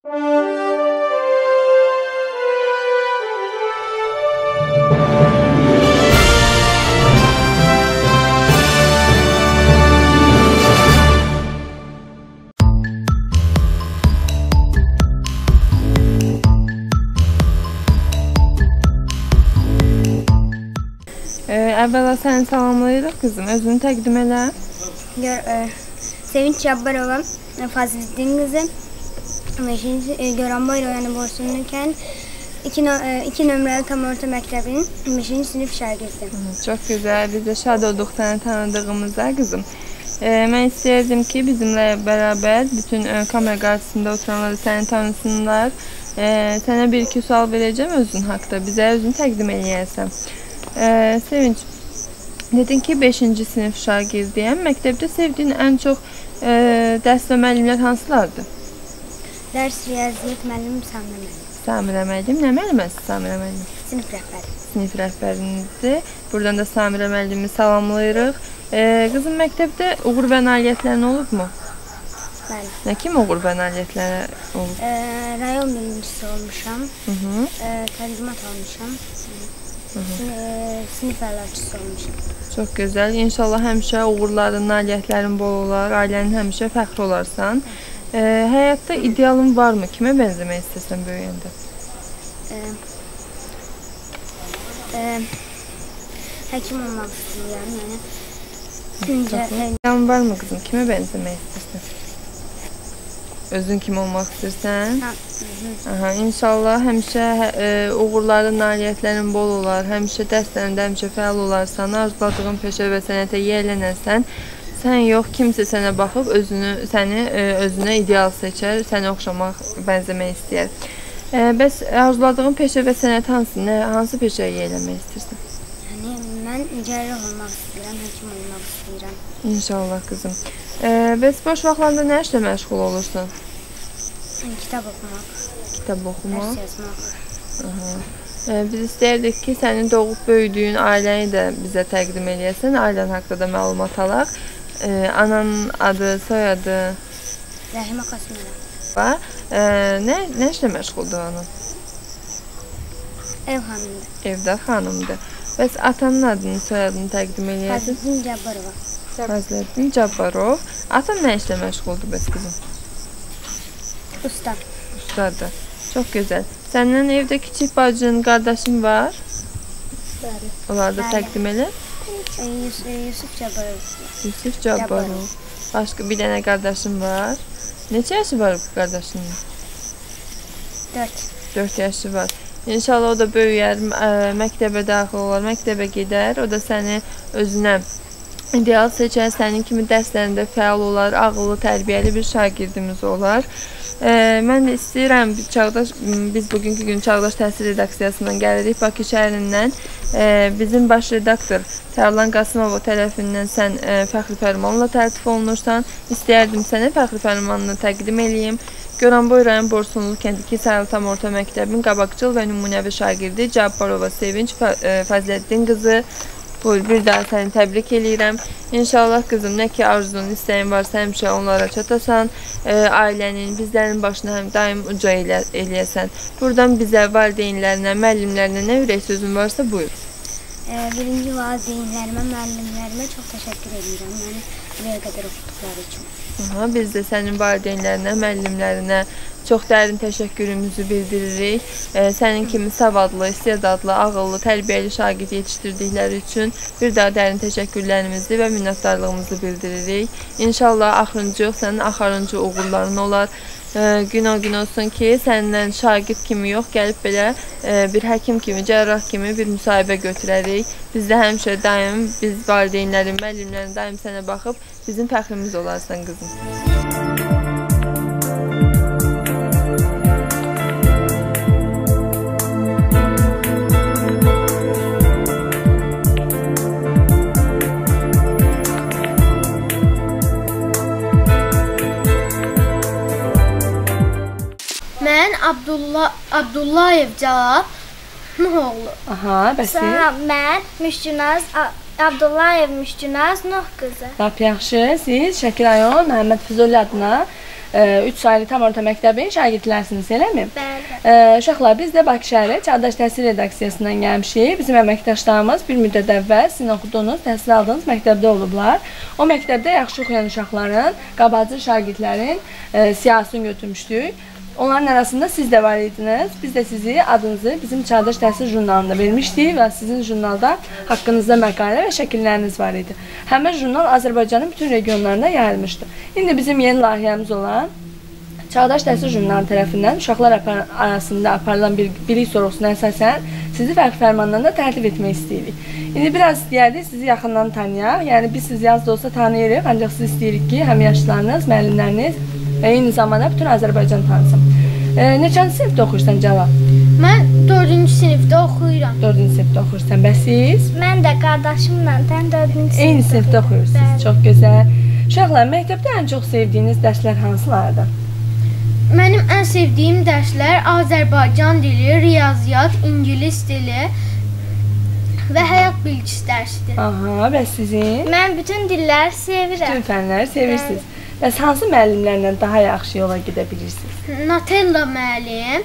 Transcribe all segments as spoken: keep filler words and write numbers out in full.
Əvvəla səni salamlayırıq qızım. Özünü təqdim elə. Gör, e, Sevinç Cabbarova, Fazlıddin qızı. beşinci Göranboy rayonu Borsunlukən iki, e, iki nömrəli tam orta məktəbinin beşinci sinif şagirdi. Çox gözəl. Biz də şad olduq səni tanıdığımıza qızım. E, mən istəyirdim ki, bizimlə bərabər bütün e, kamera qarşısında oturanlar səni tanısınlar. E, sənə bir iki sual verəcəm özün haqda. Bizə özünü təqdim eləyərsən. E, Sevinç, dedin ki, beşinci sinif şagirdiyəm. Məktəbdə sevdiyin ən çox e, dərs və müəllimlər hansılardır? Dərs, riyaziyyat müəllim, Samirə müəllim. Samirə müəllim. Nə müəlliməsi Samirə müəllim? Sinif rəhbəri. Sinif rəhbərinizdir. Buradan da Samirə müəllimi salamlayırıq. E, qızım, məktəbdə uğur və nailiyyətlərin olub mu? Bəli. Nə kimi uğur və nailiyyətləri olub? E, rayon birincisi olmuşam. Hı -hı. E, təqdimat almışam. Hı -hı. E, sinif əlaçısı olmuşam. Çox gözəl. İnşallah həmişə uğurların, nailiyyətlərin bol olar, ailənin həmişə fəxri olarsan. E, həyatda idealın varmı? Kimə bənzəmək istəsən böyüyəndə? E, e, həkim olmaq istəyirəm. Yəni, idealın varmı qızım? Kimə bənzəmək istəyirsən? Özün kim olmaq istəyirsən? Aha, İnşallah həmişə e, uğurların, nailiyyətlərin bol olar, həmişə dərslərində həmişə fəal olarsan, arzuladığın peşə və sənətə yiyələnəsən. Sən yox, kimsə sənə baxıb özünü, səni e, özünə ideal seçər, səni oxşamaq, bənzəmək istəyər. E, bəs arzuladığın peşə və sənət hansı, nə, hansı peşəyə yiyələnmək istəyirsən? Yəni, mən cərrah olmaq istəyirəm, həkim olmaq istəyirəm. İnşallah qızım. E, bəs boş vaxtlarında nə işlə məşğul olursun? Kitab oxumaq. Kitab oxumaq. Dərs yazmaq. Aha. E, biz istəyirdik ki, sənin doğub böyüdüyün ailəni də bizə təqdim eləyəsən, ailən haqqında da məlumat alaq. E, ananın adı, soyadı? Rəhimə Qasımova. Və e, nə, nə işlə məşğuldur onun? Ev xanımdır. Evdə xanımdır. Bəs atanın adını, soyadını təqdim eləyəsən? Fazlıddin Cabbarova. Fazlıddin Cabbarov. Atan nə işlə məşğuldur bəs qızım? Usta. Ustadır. Çox gözəl. Səndən evdə kiçik bacın, qardaşın var? Bəli. Onları da təqdim elə. Yusuf, Yusuf Cabbarov. Yusuf Cabbarov. Başqa bir dənə qardaşın var. Neçə yaşı var bu qardaşının? Dörd. Dörd yaşı var. İnşallah o da böyüyər, məktəbə daxil olar, məktəbə gedər. O da səni özünə ideal seçər, sənin kimi dərslərində fəal olar, ağıllı, tərbiyəli bir şagirdimiz olar. E, mən də istəyirəm, Çağdaş, biz bugünkü gün Çağdaş Təhsil Redaksiyasından gəlirik, Bakı şəhərindən. E, bizim baş redaktor Tərlan Qasımov tərəfindən sən e, fəxri fərmanla tərtib olunursan. İstəyərdim sənə fəxri fərmanını təqdim eləyim. Göranboy rayon Borsunlu kənd iki sayılı tam orta məktəbin qabaqcıl və nümunəvi şagirdi Cabbarova Sevinç Fazləddin qızı. Buyur, bir daha səni təbrik eləyirəm. İnşallah qızım, nə ki arzun, istəyin varsa həmişə onlara çatasan, e, ailənin, bizlərin başına həm daim uca elə, eləyəsən. Buradan bizə, valideynlərinə, müəllimlərinə nə ürək sözün varsa buyur. E, birinci valideynlərimə, müəllimlərimə çox təşəkkür edirəm. Yəni, buraya qədər oxuduqları üçün. Aha, biz də sənin valideynlərinə, müəllimlərinə çox dərin təşəkkürümüzü bildiririk. E, sənin kimi savadlı, istedadlı, ağıllı, tərbiyəli şagird yetişdirdikləri üçün bir daha dərin təşəkkürlərimizi və minnətdarlığımızı bildiririk. İnşallah axırıncı yox, sənin axarıncı uğurların olar. E, gün o gün olsun ki, səndən şagird kimi yox, gəlib belə e, bir həkim kimi, cərrah kimi bir müsahibə götürərik. Biz də həmişə daim, biz valideynlərin, müəllimlərin daim sənə baxıb, bizim fəxrimiz olarsan qızım. Mən Abdullah Abdullayev Cəlal Nuhoğlu. Aha, bəs Sonra mən Müşcünaz Abdullayev Müşcünaz Nuh qızı. Lap yaxşı. Siz Şəkil rayon Məhəmməd Füzuli adına üç saylı tam orta məktəbin şagirdlərsiniz, eləmi? Bəli. Uşaqlar, biz də Bakı şəhəri Çağdaş Təhsil Redaksiyasından gəlmişik. Bizim əməkdaşlarımız bir müddət əvvəl sizin oxuduğunuz, təhsil aldığınız məktəbdə olublar. O məktəbdə yaxşı oxuyan uşaqların, qabaqcıl şagirdlərin e, siyasını götürmüşdük. Onların arasında siz də var idiniz. Biz də sizi adınızı bizim Çağdaş Təhsil jurnalında vermişdik və sizin jurnalda haqqınızda məqalə və şəkilləriniz var idi. Həmin jurnal Azərbaycanın bütün regionlarında yayılmışdı. İndi bizim yeni layihəmiz olan Çağdaş Təhsil jurnalı tərəfindən uşaqlar apar arasında aparılan bir bilik sorğusuna əsasən sizi fərqli fərmandan da tərtib etmək istəyirik. İndi biraz istəyərdik sizi yaxından tanıyaq. Yəni biz sizi az da olsa tanıyırıq, ancaq siz istəyirik ki, həm yaşlarınız, müəllimləriniz və eyni zamanda bütün Azərbaycan tanısın. E, neçənci sinifdə oxuyursan Cavab? Mən dördüncü sinifdə oxuyuram. dördüncü sinifdə oxuyursan. Bəs siz? Mən də qardaşımla tən dördüncü sinifdə. Eyni sinifdə oxuyursunuz. Çox gözəl. Uşaqlar, məktəbdə ən çox sevdiyiniz dərslər hansılardır? Mənim ən sevdiyim dərslər Azərbaycan dili, riyaziyyat, ingilis dili və həyat bilgisi dərsidir. Aha, bəs sizin? Mən bütün dilləri sevirəm. Bütün fənləri sevirsiniz. Bəs hansı müəllimlərlə daha yaxşı yola gedə bilirsiniz? Natella müəllim.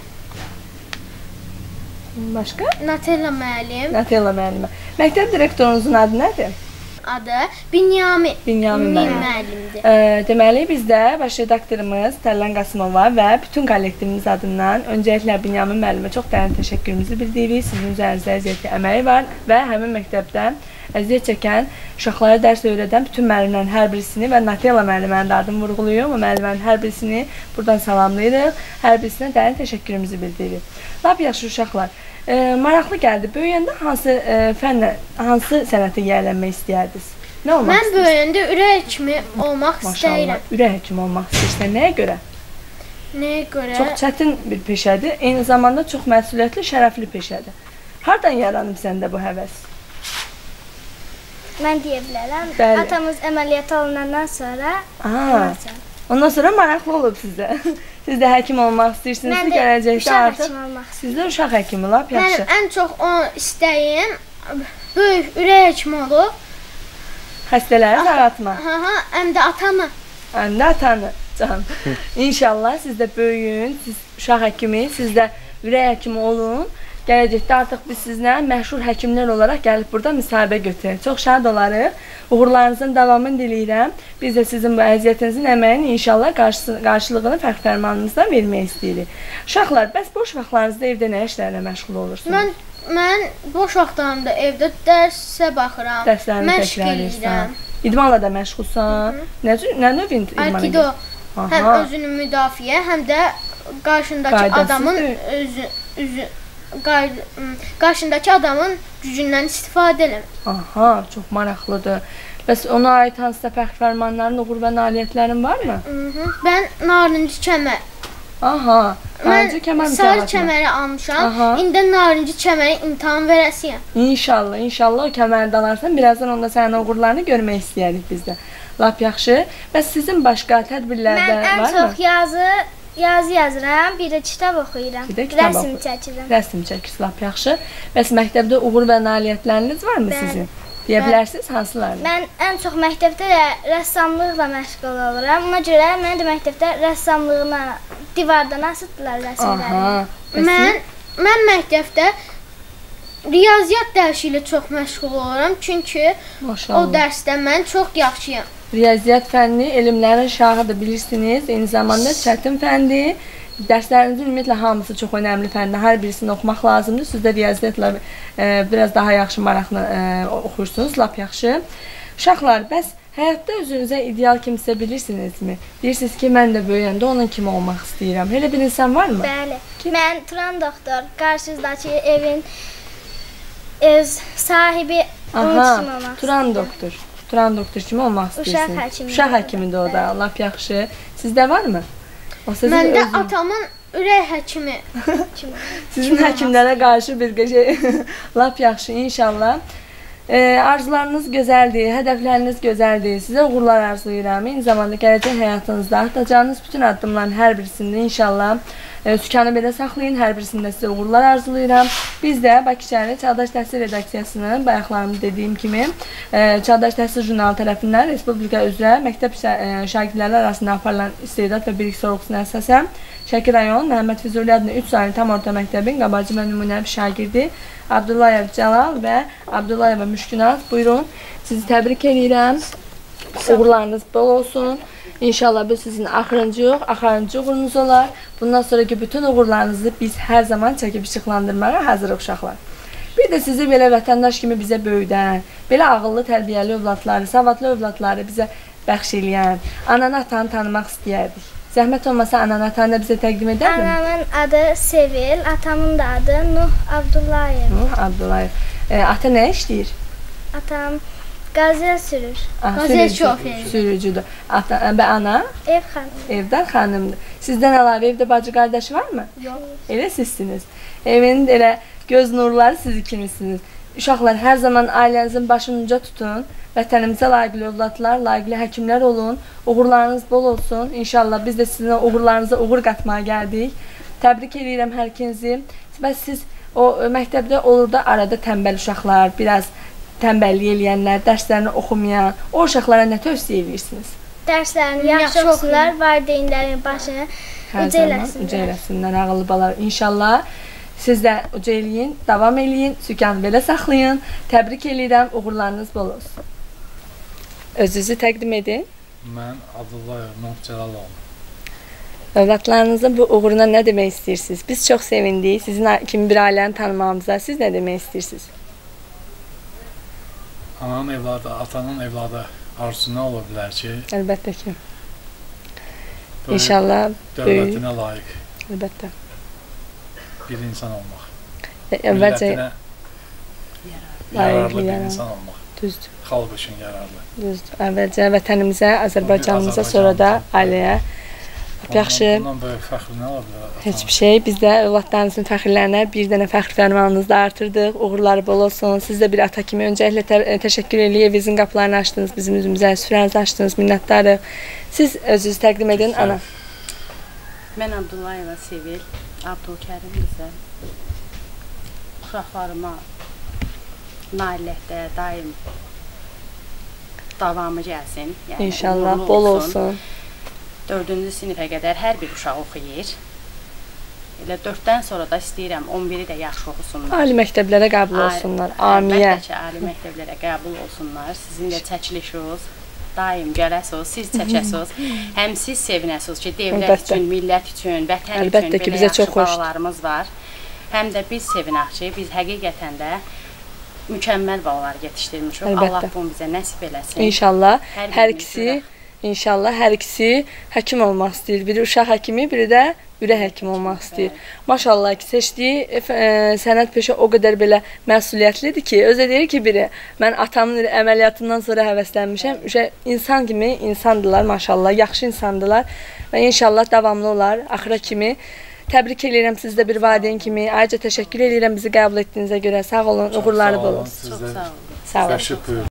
Başqa? Natella müəllim. Natella müəllimə. Məktəb direktorunuzun adı nədir? Adı Binyamin. Binyamin müəllim. müəllimdir. E, deməli, biz də baş redaktorumuz Tərlan Qasımova və bütün kollektivimiz adından öncəliklə Binyamin müəllimə çox dərin təşəkkürümüzü bildiririk. Sizin üzərinizdə əziyyətli əməyi var və həmin məktəbdə əziyyət çəkən, uşaqlara dərs öyrədən bütün müəllimlərin hər birisini və Natella müəllimənin də adını vurğuluyum. O müəllimənin hər birisini buradan salamlayırıq. Hər birisinə dərin təşəkkürümüzü bildiririk. Lap yaxşı uşaqlar. E, maraqlı gəldi. Böyüyəndə hansı e, fənlə, hansı sənətə yiyələnmək istəyərdiniz? Nə olmaq Mən böyüyəndə ürək həkimi olmaq Maşallah, istəyirəm. ürək həkimi olmaq istəyirsən. Nəyə görə? Nəyə görə? Çox çətin bir peşədir. Eyni zamanda çox məsuliyyətli, şərəfli peşədir. Hardan yaranıb səndə bu həvəs? Mən deyə bilərəm. Bəli. Atamız əməliyyat olunandan sonra Aa, ondan sonra maraqlı olub sizə. Siz də həkim olmaq istəyirsiniz Mən ki, də gələcəkdə uşaq artıq. həkimi olmaq istəyirəm. Siz də uşaq həkimi, lap yaxşı. Mənim ən çox o istəyim böyük ürək həkimi olub. Xəstələri sağaltmaq. Ha ha, həm də atamı. Həm də atanı. Can. İnşallah siz də böyüyün, siz uşaq həkimi, siz də ürək həkimi olun. Gələcəkdə artıq biz sizlə məşhur həkimlər olaraq gəlib burada müsahibə götürək. Çox şad olarıq. Uğurlarınızın davamını diləyirəm. Biz də sizin bu əziyyətinizin əməyini inşallah qarşı, qarşılığını fərq fərmanınızdan vermək istəyirik. Uşaqlar, bəs boş vaxtlarınızda evdə nə işlərlə məşğul olursunuz? Mən mən boş vaxtlarımda evdə dərsə baxıram. Dərslərini məşq təkrarlayırsan. edirəm. İdmanla da məşğulsan. Nə nə növ idman Aikido. edirsən? Həm Aha. özünü müdafiə, həm də qarşındakı Qaydasız adamın deyil. özü özü qay- qarşındakı adamın gücündən istifadə eləmək. Aha, çox maraqlıdır. Bəs ona aid hansısa fərq fərmanların, uğur və nailiyyətlərin varmı? Mhm. Mən narıncı kəmər. Aha, narıncı kəmər Mən sarı mükafatına. kəməri almışam. Aha. İndi narıncı kəməri imtahan verəsiyəm. İnşallah, inşallah o kəməri də alarsan. Birazdan onda sənin uğurlarını görmək istəyirik biz də. Lap yaxşı. Bəs sizin başqa tədbirlərdə Mən ən varmı? çox yazı yazı yazıram, bir də kitab oxuyuram. Bir də kitab Rəsm oxuyur. çəkirəm. Rəsm çəkirsiniz, lap yaxşı. Bəs məktəbdə uğur və nailiyyətləriniz varmı Bəli. sizin? Deyə bilərsiniz hansılarını? Mən ən çox məktəbdə də rəssamlıqla məşğul oluram. Ona görə mən də məktəbdə rəssamlığıma divardan asıtdılar rəsmləri. Aha. Bəs Mən mən məktəbdə riyaziyyat dərsi ilə çox məşğul oluram, çünki o maşallah. dərsdə mən çox yaxşıyam. Riyaziyyat fənni elmlərin şahıdır, bilirsiniz. Eyni zamanda çətin fəndir. Dərslərinizin ümumiyyətlə hamısı çox önəmli fəndir. Hər birisini oxumaq lazımdır. Siz də riyaziyyatla e, biraz daha yaxşı maraqla e, oxuyursunuz, lap yaxşı. Uşaqlar, bəs həyatda özünüzə ideal kimsə bilirsinizmi? Deyirsiniz ki, mən də böyüyəndə onun kimi olmaq istəyirəm. Elə bir insan varmı? Bəli. Mən Turan doktor, qarşınızdakı evin öz sahibi onun Aha, kimi olmaq Turan doktor. Turan doktor kimi olmaq Uşaq istəyirsiniz. həkimi. Uşaq həkimidir o da, lap yaxşı. Sizdə varmı? O sizin Mən də özünüz- atamın ürək həkimi. Sizin həkimlərə qarşı bir şey lap yaxşı inşallah. E, arzularınız gözəldir, hədəfləriniz gözəldir. Sizə uğurlar arzulayıram. Eyni zamanda gələcək həyatınızda atacağınız bütün addımların hər birisində inşallah E, Sükanı belə saxlayın, hər birisində sizə uğurlar arzulayıram. Biz də Bakı şəhəri Çağdaş Təhsil Redaksiyasının bayaqlarımda dediyim kimi e, Çağdaş Təhsil jurnalı tərəfindən Respublika üzrə məktəb şagirdləri arasında aparılan istedad və bilik sorğusuna əsasən Şəki rayon Məhəmməd Füzuli adlı üç saylı tam orta məktəbin qabacı və nümunəvi şagirdi Abdullayev Cəlal və Abdullayeva Müşkünaz. Buyurun, sizi təbrik edirəm. Uğurlarınız bol olsun. İnşallah bu sizin axırıncı yox, axırıncı uğurunuz olar. Bundan sonraki bütün uğurlarınızı biz hər zaman çəkib işıqlandırmağa hazırıq uşaqlar. Bir də sizi belə vətəndaş kimi bizə böyüdən, belə ağıllı, tərbiyəli övladları, savadlı övladları bizə bəxş eləyən, ananı, atanı tanımaq istəyərdik. Zəhmət olmasa ananı, atanı da bizə təqdim edərdin? Anamın adı Sevil, atamın da adı Nuh Abdullayev. Nuh Abdullayev. E, ata nə işləyir? Atam Qaziyə sürür. Ah, Qaziyə sürücü, şoförü. Sürücüdür. Ata, və ana? Ev xanımı. Evdən xanımdır. Sizdən əlavə evdə bacı qardaşı varmı? Yox. Elə sizsiniz. Evin elə göz nurları siz ikimisiniz. Uşaqlar, hər zaman ailənizin başını uca tutun. Vətənimizə layiqli övladlar, layiqli həkimlər olun. Uğurlarınız bol olsun. İnşallah biz də sizin uğurlarınıza uğur qatmağa gəldik. Təbrik edirəm hər ikinizi. Və siz o məktəbdə olur da arada tənbəl uşaqlar, biraz tənbəllik eləyənlər, dərslərini oxumayan, o uşaqlara nə tövsiyə edirsiniz? Dərslərini yaxşı oxusunlar, valideynlərin başını uca eləsinlər. Uca eləsinlər, ağıllı balalar. İnşallah siz də uca eləyin, davam eləyin, Sükanı belə saxlayın. Təbrik edirəm, uğurlarınız bol olsun. Özünüzü təqdim edin. Mən Abdullayev Nuh Cəlalov. Övladlarınızın bu uğuruna nə demək istəyirsiniz? Biz çox sevindik sizin kimi bir ailəni tanımağımıza. Siz nə demək istəyirsiniz? Ananın evladı, atanın evladı arzusu nə ola bilər ki? Əlbəttə ki. İnşallah dövlətinə layiq. Əlbəttə. Bir insan olmaq. Əvvəlcə millətinə yararlı bir insan olmaq. Düzdür. Xalq üçün yararlı. Düzdür. Əvvəlcə vətənimizə, Azərbaycanımıza, sonra da ailəyə. Yaxşı. Bundan böyük fəxr nə ola bilər? Heç bir şey. Biz də övladlarımızın fəxrlərinə bir dənə fəxr fərmanınızı da artırdıq. Uğurları bol olsun. Siz də bir ata kimi öncəliklə tə təşəkkür eləyib bizim qapılarını açdınız, bizim üzümüzə, süfrənizi açdınız. Minnətdarıq. Siz özünüzü təqdim edin, ana. Mən Abdullayeva Sevil, Abdülkərim bizə uşaqlarıma naillikdə daim davamı gəlsin. Yəni, İnşallah bol olsun. dördüncü sinifə qədər hər bir uşaq oxuyur. Elə dörddən sonra da istəyirəm on biri də yaxşı oxusunlar. Ali məktəblərə qəbul olsunlar. Amiyə. Əlbəttə ki, ali məktəblərə qəbul olsunlar. Sizin də çəkilişiniz daim gələsiniz, siz çəkəsiniz. Həm siz sevinəsiniz ki, dövlət Əlbəttə. üçün, millət üçün, vətən Əlbəttə üçün ki, belə bizə yaxşı çox xoşdur. balalarımız var. Həm də biz sevinək ki, biz həqiqətən də mükəmməl balalar yetişdirmişik. Əlbəttə. Allah bunu bizə nəsib eləsin. İnşallah Hər hər birimiz ikisi görək. İnşallah hər ikisi həkim olmaq istəyir. Biri uşaq həkimi, biri də ürək həkimi olmaq istəyir. Maşallah ki, seçdiyi e, sənət peşə o qədər belə məsuliyyətlidir ki, özü deyir ki, biri mən atamın əməliyyatından sonra həvəslənmişəm. Uşaq insan kimi insandılar, maşallah, yaxşı insandılar və inşallah davamlı olar axıra kimi. Təbrik edirəm sizi də bir valideyn kimi. Ayrıca təşəkkür edirəm bizi qəbul etdiyinizə görə. Sağ olun, uğurları bol olsun. Çox sağ olun. Sağ olun. Təşəkkür buyurun.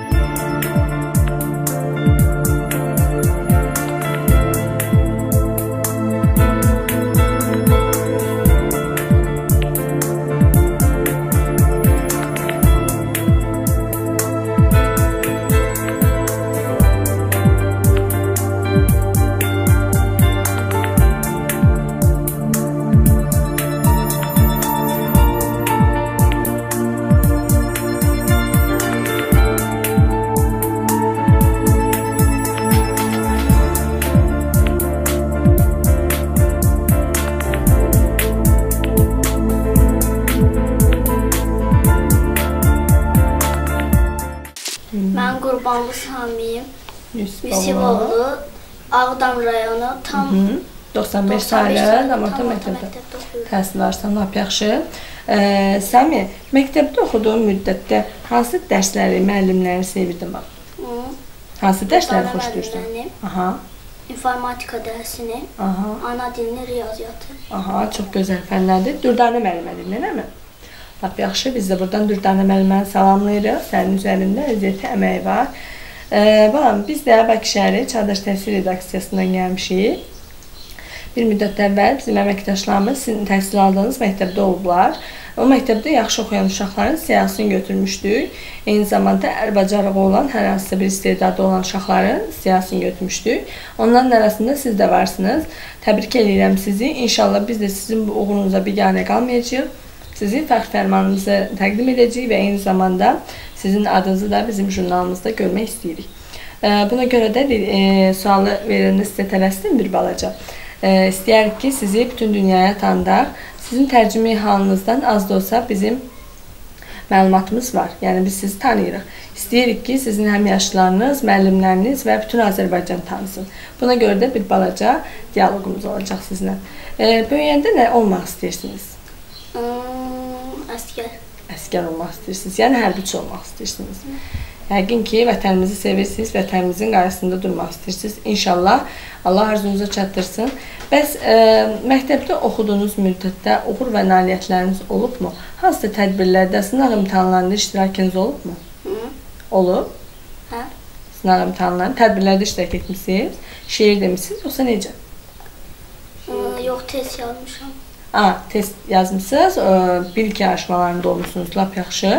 Mən Qurbanlı Şamiyim, Yusuf Yusuf Ağdam rayonu, tam doxsan beş saylı tam orta məktəbdə təhsil alırsan, lap yaxşı. Səmi, məktəbdə oxuduğun müddətdə hansı dərsləri, müəllimləri sevirdin bax? Hansı dərsləri xoşlayırsan? Aha. İnformatika dərsini, Aha. ana dilini, riyaziyyatı. Aha, çox gözəl fənlərdir. Dürdanə müəllimədir, nəmi? Lap yaxşı, biz də buradan Dürdanə müəlliməni salamlayırıq. Sənin üzərində əziyyəti əməyi var. Balam, biz də Bakı şəhəri Çağdaş Təhsil Redaksiyasından gəlmişik. Bir müddət əvvəl bizim əməkdaşlarımız sizin təhsil aldığınız məktəbdə olublar. O məktəbdə yaxşı oxuyan uşaqların siyahısını götürmüşdük. Eyni zamanda ərbacarığı olan, hər hansısa bir istedadı olan uşaqların siyahısını götürmüşdük. Onların arasında siz də varsınız. Təbrik edirəm sizi. İnşallah biz də sizin bu uğurunuza biganə qalmayacağıq. Sizin fəxr fərmanınızı təqdim edəcəyik və eyni zamanda sizin adınızı da bizim jurnalımızda görmək istəyirik. Buna görə də bir e, sualı verəndə sizə tələsdim bir balaca. E, istəyərik ki, sizi bütün dünyaya tanıdaq. Sizin tərcümə halınızdan az da olsa bizim məlumatımız var. Yəni biz sizi tanıyırıq. İstəyirik ki, sizin həmyaşlarınız, müəllimləriniz və bütün Azərbaycan tanısın. Buna görə də bir balaca diyaloqumuz olacaq sizinlə. E, böyüyəndə nə olmaq istəyirsiniz? Hmm, əskər. Əskər olmaq istəyirsiniz, yəni hərbiçi olmaq istəyirsiniz. Yəqin ki, vətənimizi sevirsiniz, vətənimizin qarşısında durmaq istəyirsiniz. İnşallah Allah arzunuza çatdırsın. Bəs e, məktəbdə oxuduğunuz müddətdə uğur və nailiyyətləriniz olubmu? Hansısa tədbirlərdə, sınaq imtahanlarında iştirakınız olubmu? Hı. Olub? Hə? Sınaq imtahanlarında, tədbirlərdə iştirak etmişsiniz, şeir demişsiniz, yoxsa necə? Hmm, yox, test yazmışam. Aa, test yazmışsınız, bir-iki yarışmalarında olmuşsunuz, lap yaxşı.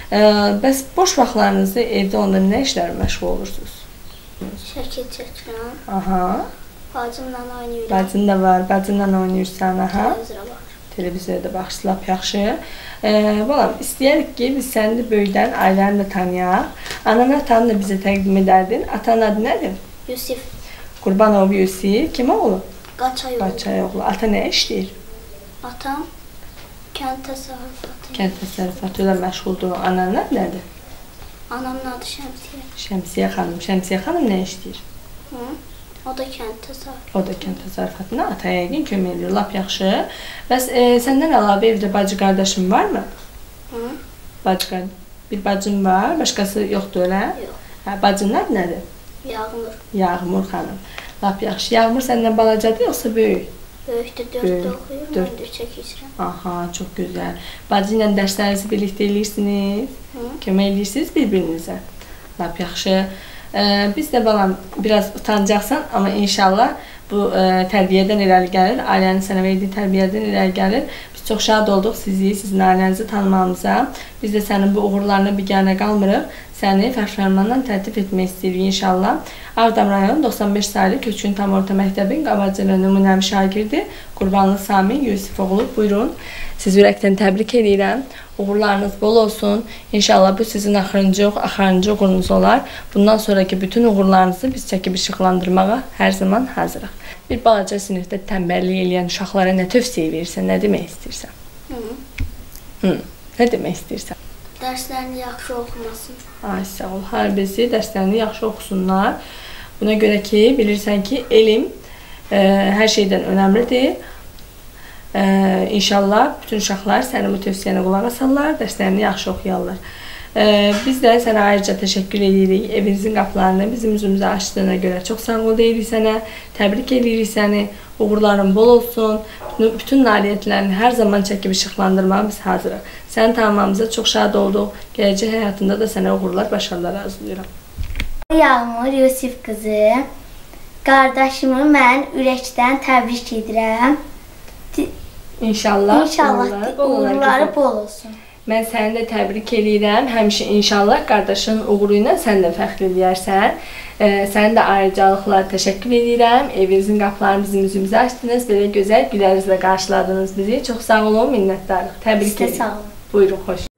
Bəs boş vaxtlarınızda evdə onda nə işlərlə məşğul olursunuz? Şəkil çəkirəm. Aha. Bacımla oynayıram. Bacın da var, bacınla oynayırsan, aha. Televizora baxır. Televizorda baxırsın, lap yaxşı. Balam, istəyərik ki, biz səni də böyüdən ailəni də tanıyaq. Anan, atanı da bizə təqdim edərdin. Atanın adı nədir? Yusif. Qurbanov Yusif. Kim oğlu? Qaçayoğlu. Qaçayoğlu. Ata nə işləyir? Atam kənd təsərrüfatı. Kənd təsərrüfatı ilə məşğuldur. Ananın adı nədir? Anamın adı Şəmsiyə. Şəmsiyə xanım. Şəmsiyə xanım nə işləyir? Hı? O da kənd təsərrüfatı. O da kənd təsərrüfatına ata yəqin kömək edir. Lap yaxşı. Bəs e, səndən əlavə evdə bacı qardaşın varmı? Hı? Bacı qardaş. Bir bacın var, başqası yoxdur elə? Yox. Hə, bacının adı nədir? Yağmur. Yağmur xanım. Lap yaxşı. Yağmur səndən balacadır yoxsa böyük? Böyükdür, dörddə oxuyur, mən də üçə keçirəm. Aha, çox gözəl. Bacı ilə dərslərinizi birlikdə eləyirsiniz? Hı? Kömək eləyirsiniz bir-birinizə? Lap yaxşı. Ee, biz də balam biraz utancaqsan, amma inşallah bu e, tərbiyədən irəli gəlir, ailənin sənə verdiyi tərbiyədən irəli gəlir. Biz çox şad olduq sizi, sizin ailənizi tanımağımıza. Biz də sənin bu uğurlarına biganə qalmırıq. Səni fəxrlərmandan təltif etmək istəyirik inşallah. Ağdam rayon doxsan beş saylı Köçkün Tam Orta Məktəbin qabaqcılı nümunəvi şagirdi Qurbanlı Sami Yusif oğlu. Buyurun. Sizi ürəkdən təbrik edirəm. Uğurlarınız bol olsun. İnşallah bu sizin axırıncı, axırıncı uğurunuz olar. Bundan sonraki bütün uğurlarınızı biz çəkib işıqlandırmağa hər zaman hazırıq. Bir balaca sinifdə tənbəllik eləyən uşaqlara nə tövsiyə verirsən, nə demək istəyirsən? Hı. Hı. Nə demək istəyirsən? Dərslərini yaxşı oxumasın. Ay, sağ ol. Hər birisi dərslərini yaxşı oxusunlar. Buna görə ki, bilirsən ki, elm e, hər şeydən önəmlidir. E, İnşallah bütün uşaqlar sənin bu tövsiyənə qulaq asarlar, dərslərini yaxşı oxuyarlar. E, biz də sənə ayrıca təşəkkür edirik. Evinizin qapılarını bizim üzümüzə açdığına görə çox sağ ol deyirik sənə. Təbrik edirik səni. Uğurların bol olsun. Bütün nailiyyətlərini hər zaman çəkib işıqlandırmağa biz hazırıq. Səni tanımamıza çox şad olduq. Gələcək həyatında da sənə uğurlar, başarılar arzulayıram. Yağmur Yusif qızı, qardaşımı mən ürəkdən təbrik edirəm. İnşallah, İnşallah uğurları bol olsun. Mən səni də təbrik edirəm. Həmişə inşallah qardaşının uğuru ilə sən də fəxr edərsən. Səni də ayrıcalıqla təşəkkür edirəm. Evinizin qapılarını bizim üzümüzə açdınız. Belə gözəl gülərizlə qarşıladınız bizi. Çox sağ olun, minnətdarıq. Təbrik edirəm. Sizə sağ olun. Buyurun, xoş.